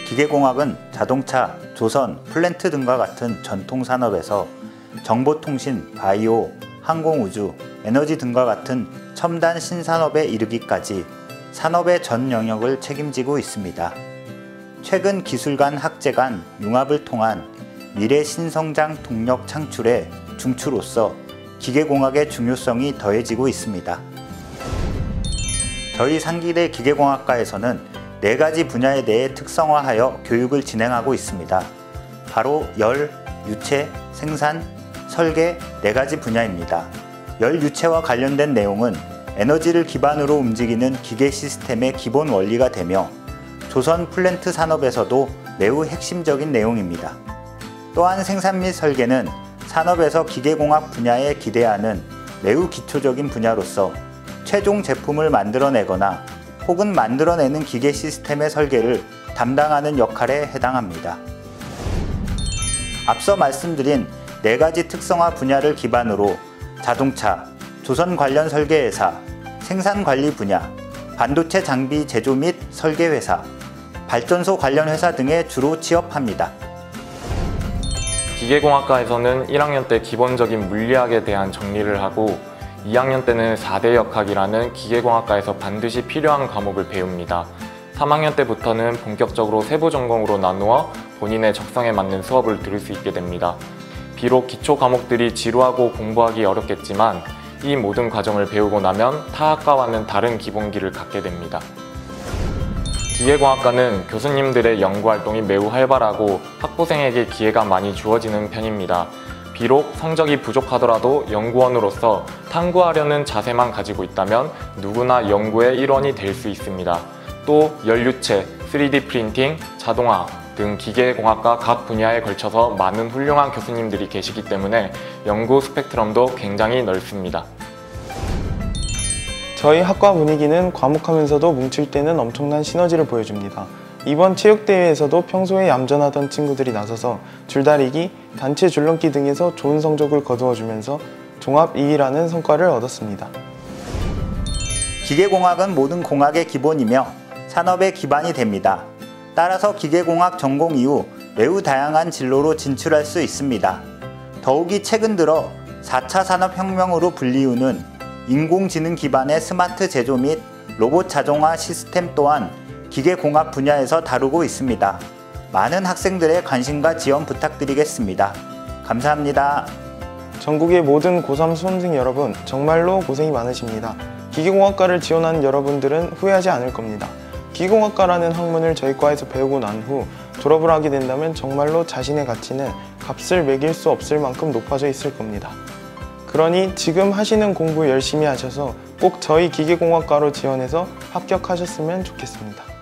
기계공학은 자동차, 조선, 플랜트 등과 같은 전통산업에서 정보통신, 바이오, 항공우주, 에너지 등과 같은 첨단 신산업에 이르기까지 산업의 전 영역을 책임지고 있습니다. 최근 기술 간 학제 간 융합을 통한 미래 신성장 동력 창출의 중추로서 기계공학의 중요성이 더해지고 있습니다. 저희 상기대 기계공학과에서는 4가지 분야에 대해 특성화하여 교육을 진행하고 있습니다. 바로 열, 유체, 생산, 설계 4가지 분야입니다. 열 유체와 관련된 내용은 에너지를 기반으로 움직이는 기계 시스템의 기본 원리가 되며 조선 플랜트 산업에서도 매우 핵심적인 내용입니다. 또한 생산 및 설계는 산업에서 기계공학 분야에 기대하는 매우 기초적인 분야로서 최종 제품을 만들어내거나 혹은 만들어내는 기계 시스템의 설계를 담당하는 역할에 해당합니다. 앞서 말씀드린 4가지 특성화 분야를 기반으로 자동차, 조선 관련 설계회사, 생산관리 분야, 반도체 장비 제조 및 설계회사, 발전소 관련 회사 등에 주로 취업합니다. 기계공학과에서는 1학년 때 기본적인 물리학에 대한 정리를 하고 2학년 때는 4대 역학이라는 기계공학과에서 반드시 필요한 과목을 배웁니다. 3학년 때부터는 본격적으로 세부 전공으로 나누어 본인의 적성에 맞는 수업을 들을 수 있게 됩니다. 비록 기초 과목들이 지루하고 공부하기 어렵겠지만 이 모든 과정을 배우고 나면 타 학과와는 다른 기본기를 갖게 됩니다. 기계공학과는 교수님들의 연구활동이 매우 활발하고 학부생에게 기회가 많이 주어지는 편입니다. 비록 성적이 부족하더라도 연구원으로서 탐구하려는 자세만 가지고 있다면 누구나 연구의 일원이 될 수 있습니다. 또 연료체, 3D 프린팅, 자동화 등 기계공학과 각 분야에 걸쳐서 많은 훌륭한 교수님들이 계시기 때문에 연구 스펙트럼도 굉장히 넓습니다. 저희 학과 분위기는 과묵하면서도 뭉칠 때는 엄청난 시너지를 보여줍니다. 이번 체육대회에서도 평소에 얌전하던 친구들이 나서서 줄다리기, 단체 줄넘기 등에서 좋은 성적을 거두어주면서 종합 2위라는 성과를 얻었습니다. 기계공학은 모든 공학의 기본이며 산업의 기반이 됩니다. 따라서 기계공학 전공 이후 매우 다양한 진로로 진출할 수 있습니다. 더욱이 최근 들어 4차 산업혁명으로 불리우는 인공지능 기반의 스마트 제조 및 로봇 자동화 시스템 또한 기계공학 분야에서 다루고 있습니다. 많은 학생들의 관심과 지원 부탁드리겠습니다. 감사합니다. 전국의 모든 고3 수험생 여러분, 정말로 고생이 많으십니다. 기계공학과를 지원한 여러분들은 후회하지 않을 겁니다. 기계공학과라는 학문을 저희 과에서 배우고 난 후 졸업을 하게 된다면 정말로 자신의 가치는 값을 매길 수 없을 만큼 높아져 있을 겁니다. 그러니 지금 하시는 공부 열심히 하셔서 꼭 저희 기계공학과로 지원해서 합격하셨으면 좋겠습니다.